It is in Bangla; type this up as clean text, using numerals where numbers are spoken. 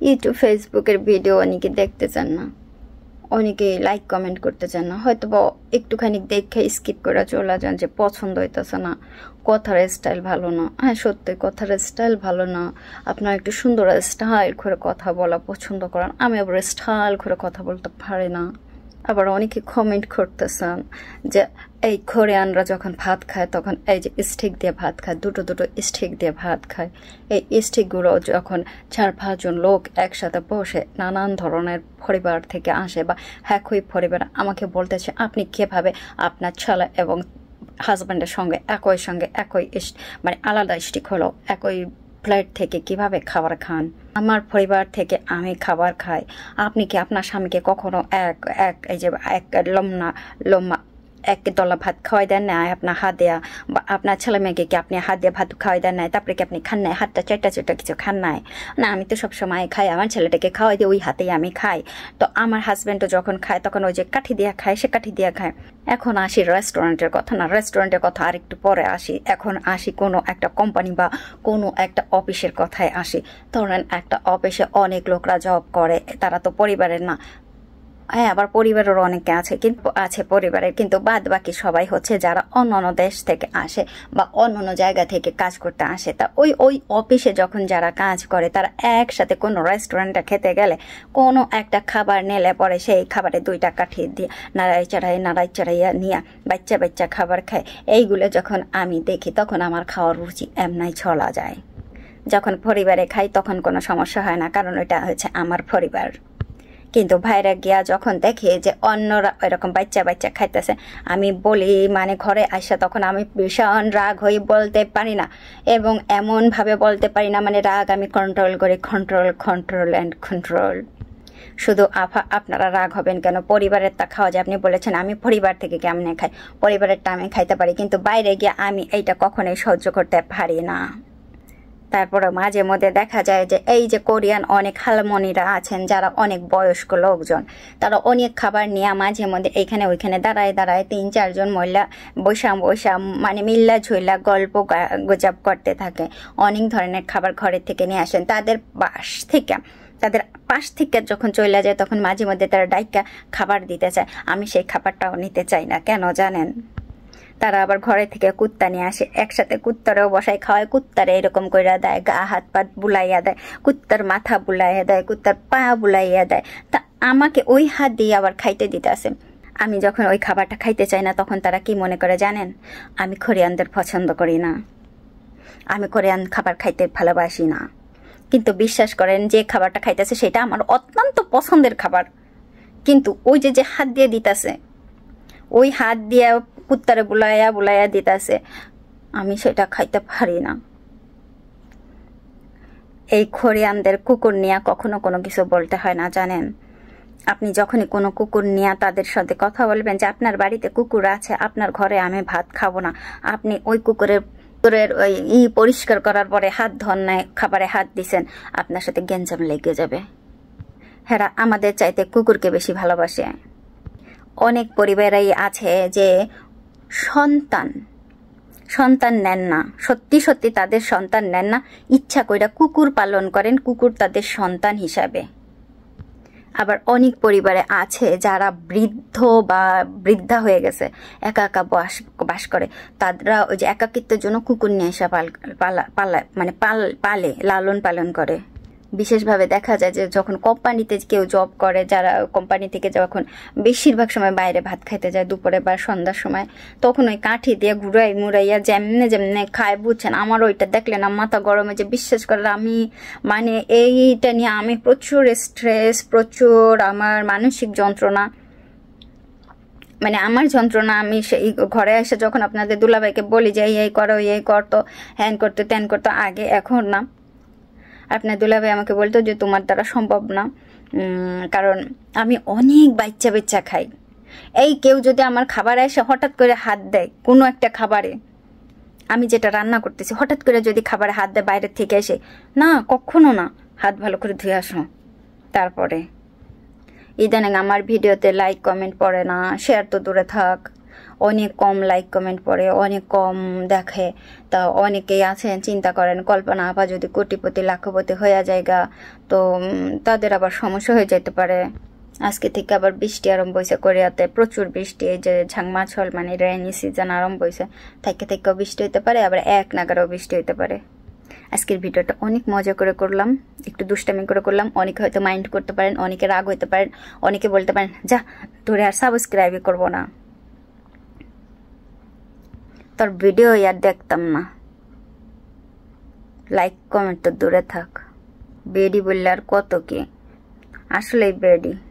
ইউটিউব ফেসবুকের ভিডিও অনেকে দেখতে চান না, অনেকে লাইক কমেন্ট করতে চান না, হয়তো বা একটুখানি দেখে স্কিপ করে চলে যান যে পছন্দ হইতেছে না, কথার স্টাইল ভালো না। হ্যাঁ সত্যি কথার স্টাইল ভালো না, আপনার একটু সুন্দর স্টাইল করে কথা বলা পছন্দ করেন, আমি আবার স্টাইল করে কথা বলতে পারি না। আবার অনেকে কমেন্ট করতেছেন যে এই কোরিয়ানরা যখন ভাত খায় তখন এই যে স্টিক দিয়ে ভাত খায়, দুটো দুটো স্টিক দিয়ে ভাত খায়। এই স্টিকগুলো যখন 4-5 জন লোক একসাথে বসে নানান ধরনের পরিবার থেকে আসে বা একই পরিবার, আমাকে বলতেছে আপনি কিভাবে আপনার ছেলে এবং হাজব্যান্ডের সঙ্গে একই মানে আলাদা স্টিক হলো একই প্লেট থেকে কিভাবে খাবার খান? আমার পরিবার থেকে আমি খাবার খাই, আপনি কি আপনার স্বামীকে কখনো এই যে এক লম্বা এক দলা ভাত খাওয়াই দেন না আপনার হাত দেয়া, বা আপনার ছেলে মেয়েকে কি আপনি হাত দিয়ে ভাত খাওয়াই দেন নাই, তারপরে কি আপনি খান নাই, হাতটা চেটা কিছু খান নাই? না আমি তো সবসময় খাই, আমার ছেলেটাকে খাওয়াই দিয়ে ওই হাতেই আমি খাই। তো আমার হাজব্যান্ডও যখন খায় তখন ওই যে কাঠি দিয়ে খায়, সে কাঠি দিয়ে খায়। এখন আসি রেস্টুরেন্টের কথা, না রেস্টুরেন্টের কথা আরেকটু পরে আসি, এখন আসি কোনো একটা কোম্পানি বা কোনো একটা অফিসের কথায় আসি। ধরেন একটা অফিসে অনেক লোকরা জব করে, তারা তো পরিবারের না, হ্যাঁ আবার পরিবারেরও অনেকে আছে, কিন্তু আছে পরিবারের, কিন্তু বাদ বাকি সবাই হচ্ছে যারা অন্য দেশ থেকে আসে বা অন্য জায়গা থেকে কাজ করতে আসে। তা ওই অফিসে যখন যারা কাজ করে তারা একসাথে কোনো রেস্টুরেন্টে খেতে গেলে কোনো একটা খাবার নিলে পরে সেই খাবারে 2টা কাঠি দিয়ে নাড়াই চাড়াইয়া নিয়ে বাচ্চা খাবার খায়। এইগুলো যখন আমি দেখি তখন আমার খাওয়ার রুচি এমনাই চলা যায়। যখন পরিবারে খাই তখন কোনো সমস্যা হয় না, কারণ ওইটা হচ্ছে আমার পরিবার। কিন্তু ভাইরা গিয়া যখন দেখে যে অন্যরা এরকম বাচ্চা খাইতেছে, আমি বলি মানে ঘরে আসা তখন আমি ভীষণ রাগ হয়ে বলতে পারি না, এবং এমনভাবে বলতে পারি না, মানে রাগ আমি কন্ট্রোল করি, কন্ট্রোল। শুধু আপনারা রাগ হবেন কেন? পরিবারের তা খাওয়া যায়, আপনি বলেছেন আমি পরিবার থেকে কেমনে খাই, পরিবারেরটা আমি খাইতে পারি, কিন্তু বাইরে গিয়ে আমি এইটা কখনোই সহ্য করতে পারি না। তারপরে মাঝে মধ্যে দেখা যায় যে এই যে কোরিয়ান অনেক হালমনিরা আছেন যারা অনেক বয়স্ক লোকজন, তারা অনেক খাবার নিয়ে মাঝে মধ্যে এইখানে ওইখানে দাঁড়ায় 3-4 জন মহিলা বৈশা মানে মিল্লা ঝুইলা গল্প গুজব করতে থাকে। অনেক ধরনের খাবার ঘরের থেকে নিয়ে আসেন, তাদের পাশ থেকে যখন চলে যায় তখন মাঝে মধ্যে তারা ডাইকা খাবার দিতে চায়। আমি সেই খাবারটাও নিতে চাই না, কেন জানেন? তারা আবার ঘরে থেকে কুত্তা নিয়ে আসে, একসাথে কুত্তারেও বসায় খাওয়ায়, কুত্তারে এরকম করে দেয়, গা হাত পাত বুলাইয়া দেয়, কুত্তার মাথা বুলাইয়া দেয়, কুত্তার পা বুলাইয়া দেয়। তা আমাকে ওই হাত দিয়ে আবার খাইতে দিতে আসে। আমি যখন ওই খাবারটা খাইতে চাই না তখন তারা কি মনে করে জানেন? আমি কোরিয়ানদের পছন্দ করি না, আমি কোরিয়ান খাবার খাইতে ভালোবাসি না। কিন্তু বিশ্বাস করেন যে খাবারটা খাইতেছে সেটা আমার অত্যন্ত পছন্দের খাবার, কিন্তু ওই যে হাত দিয়ে দিতেছে, ওই হাত দিয়ে কুত্তারে বুলাইয়া দিতেছে, আমি সেটা খাইতে পারি না। এই কোরিয়ানদের কুকুর নিয়ে কখনো কোনো কিছু বলতে হয় না, জানেন? আপনি যখনই কোনো কুকুর নিয়ে তাদের সাথে কথা বলবেন যে আপনার বাড়িতে কুকুর আছে, আপনার ঘরে আমি ভাত খাবো না, আপনি ওই কুকুরের ওই পরিষ্কার করার পরে হাত ধন নাই, খাবারে হাত দিছেন, আপনার সাথে গ্যাঞ্জাম লেগে যাবে। হ্যাঁ আমাদের চাইতে কুকুরকে বেশি ভালোবাসে। অনেক পরিবারেই আছে যে সন্তান নেন না, সত্যি তাদের সন্তান নেন না, ইচ্ছা কইরা কুকুর পালন করেন, কুকুর তাদের সন্তান হিসাবে। আবার অনেক পরিবারে আছে যারা বৃদ্ধ বা বৃদ্ধা হয়ে গেছে, একা বাস করে, তারা ওই যে একাকিত্বের জন্য কুকুর নিয়ে এসে পালে লালন পালন করে। বিশেষভাবে দেখা যায় যে যখন কোম্পানিতে কেউ জব করে, যারা কোম্পানি থেকে যখন বেশিরভাগ সময় বাইরে ভাত খাইতে যায় দুপুরে বা সন্ধ্যার সময়, তখন ওই কাঠি দিয়ে মুড়াইয়া যেমনে খায়, বুঝছেন? আমার ওইটা দেখলে না মাথা গরমে, যে বিশ্বাস করে আমি মানে এইটা নিয়ে আমি প্রচুর স্ট্রেস, প্রচুর আমার মানসিক যন্ত্রণা, মানে আমার যন্ত্রণা। আমি সেই ঘরে এসে যখন আপনাদের দুলাভাইকে বলি যে এই করো, এই করতো, হ্যান করতো, ত্যান করতো আগে, এখন না। আপনার দুলাভাই আমাকে বলতো যে তোমার দ্বারা সম্ভব না, কারণ আমি অনেক বাচ্চা খাই। এই কেউ যদি আমার খাবারে এসে হঠাৎ করে হাত দেয় কোনো একটা খাবারে, আমি যেটা রান্না করতেছি, হঠাৎ করে যদি খাবারে হাত দেয় বাইরের থেকে এসে, না কখনো না, হাত ভালো করে ধুয়ে আসো। তারপরে ইদানিং আমার ভিডিওতে লাইক কমেন্ট পড়ে না, শেয়ার তো দূরে থাক, অনেক কম লাইক কমেন্ট পড়ে, অনেক কম দেখে। তা অনেকেই আছেন চিন্তা করেন কল্পনা আপা যদি কোটিপতি লাখপতি হয়ে যায়গা তো তাদের আবার সমস্যা হয়ে যেতে পারে। আজকে থেকে আবার বৃষ্টি আরম্ভ হয়েছে কোরিয়াতে, প্রচুর বৃষ্টি। এই যে ঝাংমাছল মানে রেইনি সিজন আরম্ভ হয়েছে, থেকে থেকেও বৃষ্টি হইতে পারে, আবার এক নাগারেও বৃষ্টি হইতে পারে। আজকের ভিডিওটা অনেক মজা করে করলাম, একটু দুষ্টামি করে করলাম। অনেকে হয়তো মাইন্ড করতে পারেন, অনেকে রাগ হইতে পারেন, অনেকে বলতে পারেন যা তোরে আর সাবস্ক্রাইবই করবো না, তোর ভিডিও আর দেখতাম না। লাইক কমেন্ট তো দূরে থাক, বেডি বললে আর কত কি, আসলেই বেডি।